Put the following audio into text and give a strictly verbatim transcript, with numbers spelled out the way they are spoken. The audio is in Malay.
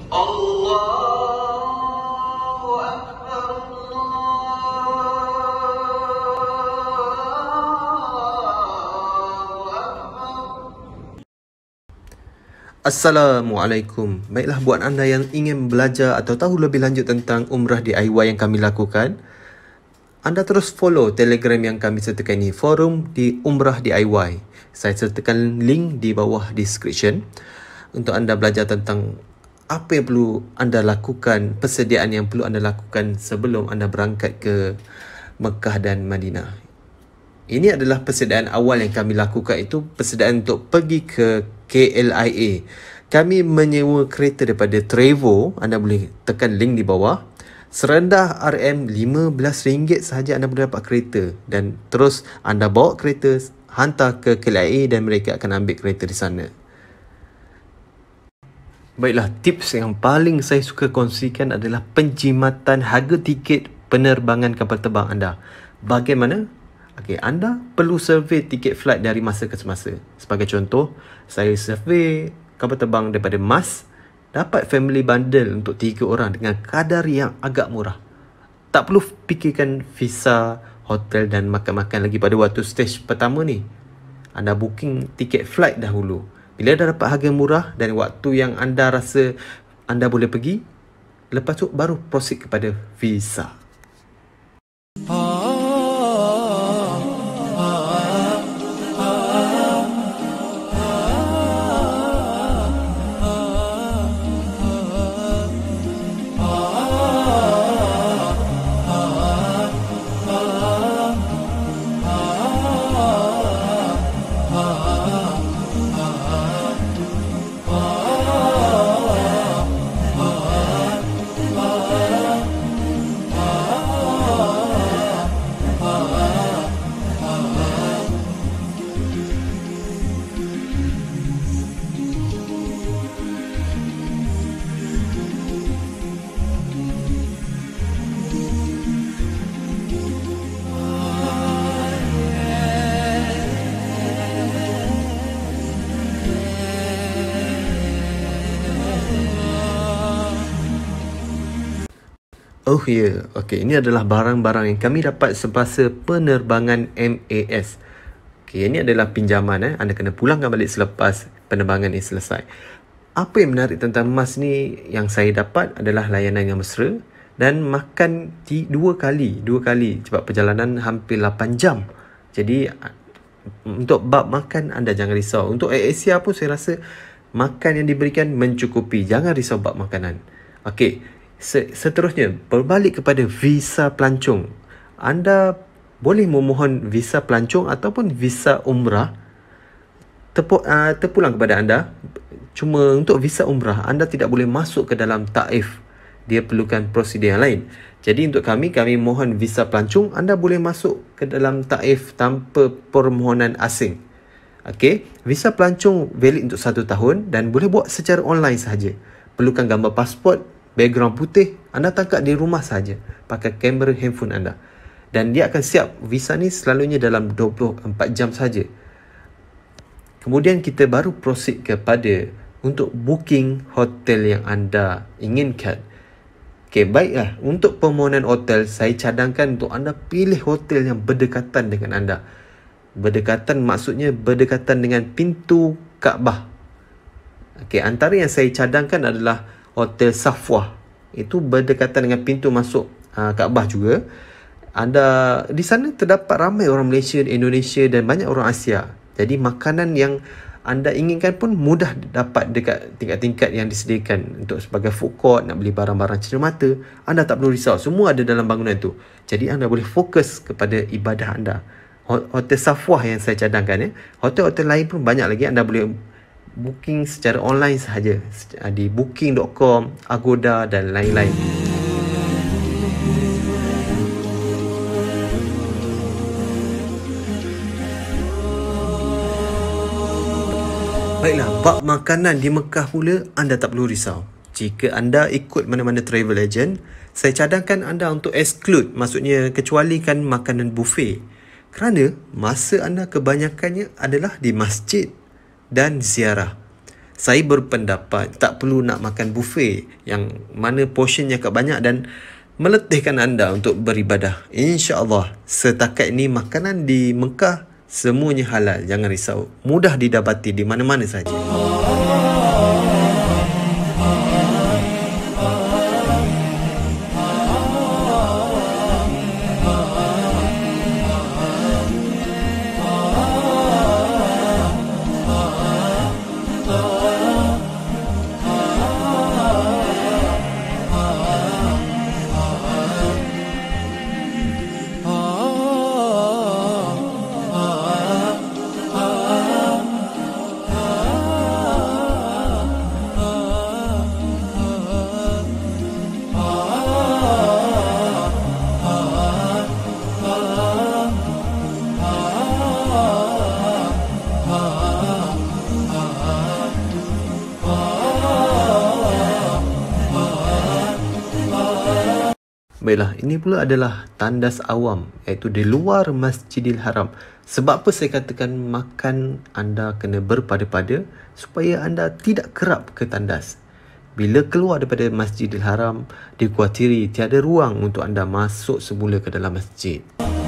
Allahu Akbar, Allahu Akbar. Assalamualaikum. Baiklah, buat anda yang ingin belajar atau tahu lebih lanjut tentang umrah D I Y yang kami lakukan, anda terus follow Telegram yang kami sertakan ini, forum di Umrah D I Y. Saya sertakan link di bawah description untuk anda belajar tentang apa yang perlu anda lakukan, persediaan yang perlu anda lakukan sebelum anda berangkat ke Mekah dan Madinah. Ini adalah persediaan awal yang kami lakukan, itu persediaan untuk pergi ke K L I A. Kami menyewa kereta daripada Trevo, anda boleh tekan link di bawah. Serendah R M lima belas ringgit sahaja anda boleh dapat kereta, dan terus anda bawa kereta hantar ke K L I A dan mereka akan ambil kereta di sana. Baiklah, tips yang paling saya suka kongsikan adalah penjimatan harga tiket penerbangan kapal terbang anda. Bagaimana? Okey, anda perlu survey tiket flight dari masa ke semasa. Sebagai contoh, saya survey kapal terbang daripada Mas, dapat family bundle untuk tiga orang dengan kadar yang agak murah. Tak perlu fikirkan visa, hotel dan makan-makan lagi pada waktu stage pertama ni. Anda booking tiket flight dahulu. Bila dah dapat harga murah dan waktu yang anda rasa anda boleh pergi, lepas tu baru proceed kepada visa. Oh ya, yeah. Okey, ini adalah barang-barang yang kami dapat semasa penerbangan M A S. Okey, ini adalah pinjaman eh. Anda kena pulangkan balik selepas penerbangan ini selesai. Apa yang menarik tentang Mas ni yang saya dapat adalah layanan yang mesra dan makan di dua kali, dua kali sebab perjalanan hampir lapan jam. Jadi untuk bab makan anda jangan risau. Untuk Air Asia pun saya rasa makan yang diberikan mencukupi. Jangan risau bab makanan. Okey. Seterusnya, berbalik kepada visa pelancong. Anda boleh memohon visa pelancong ataupun visa umrah Terpu, uh, terpulang kepada anda. Cuma untuk visa umrah, anda tidak boleh masuk ke dalam Taif. Dia perlukan prosedur yang lain. Jadi untuk kami, kami mohon visa pelancong. Anda boleh masuk ke dalam Taif tanpa permohonan asing. Okey, visa pelancong valid untuk satu tahun dan boleh buat secara online sahaja. Perlukan gambar pasport, background putih, anda tangkap di rumah saja pakai kamera handphone anda. Dan dia akan siap. Visa ni selalunya dalam dua puluh empat jam saja. Kemudian kita baru proceed kepada untuk booking hotel yang anda inginkan. Okey, baiklah. Untuk permohonan hotel, saya cadangkan untuk anda pilih hotel yang berdekatan dengan anda. Berdekatan maksudnya berdekatan dengan pintu Kaabah. Okey, antara yang saya cadangkan adalah Hotel Safwah. Itu berdekatan dengan pintu masuk uh, Kaabah juga. Anda di sana terdapat ramai orang Malaysia, Indonesia dan banyak orang Asia. Jadi makanan yang anda inginkan pun mudah dapat dekat tingkat-tingkat yang disediakan. Untuk sebagai food court, nak beli barang-barang cermata, anda tak perlu risau. Semua ada dalam bangunan itu. Jadi anda boleh fokus kepada ibadah anda. Hotel Safwah yang saya cadangkan ya. Hotel-hotel lain pun banyak lagi. Anda boleh booking secara online sahaja di booking dot com, Agoda dan lain-lain. Baiklah, bab makanan di Mekah pula anda tak perlu risau. Jika anda ikut mana-mana travel agent, saya cadangkan anda untuk exclude, maksudnya kecualikan makanan buffet. Kerana masa anda kebanyakannya adalah di masjid dan ziarah. Saya berpendapat tak perlu nak makan buffet yang mana portionnya agak banyak dan meletihkan anda untuk beribadah. InsyaAllah, setakat ini makanan di Mekah semuanya halal. Jangan risau. Mudah didapati di mana-mana saja. Baiklah, ini pula adalah tandas awam, iaitu di luar Masjidil Haram. Sebab apa saya katakan makan anda kena berpada-pada supaya anda tidak kerap ke tandas. Bila keluar daripada Masjidil Haram, dikuatiri tiada ruang untuk anda masuk semula ke dalam masjid.